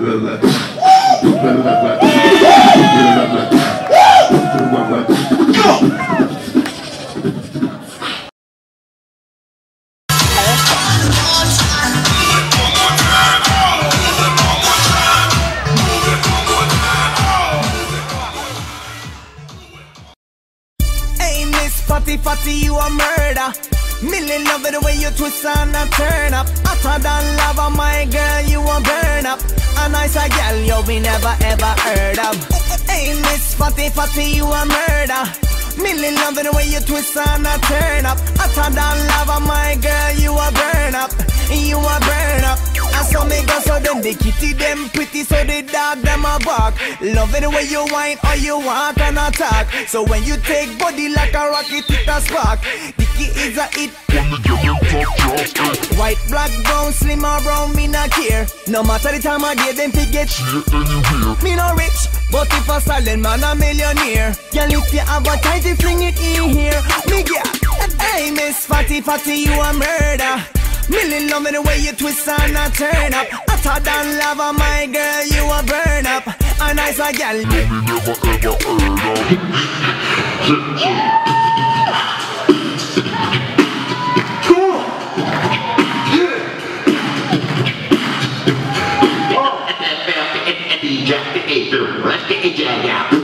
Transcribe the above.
Fatty, you a murder. Million love it the way you twist and a turn up. Hotter than lava, my girl, you a burn up. A nicer girl you we never ever heard of. Hey Miss Fatty, you a murder. Million love it the way you twist and a turn up. Hotter than lava, my girl, you a burn up. You a burn up. And so me go so them the kitty them pretty, so the dog them a bark. Love it the way you whine or you walk and attack. So when you take body like a rocket, it a spark. The key is a hit. White, black, brown, slim or brown, me not care. No matter the time I get them to get me no rich, but if a silent man a millionaire. Girl, if you have a tight, you fling it in here. Me get, hey Miss Fatty, you a murder. Million love me the way you twist and a turn up. Hotter than lava, my girl, you a burn up. A nicer girl you me never ever heard of.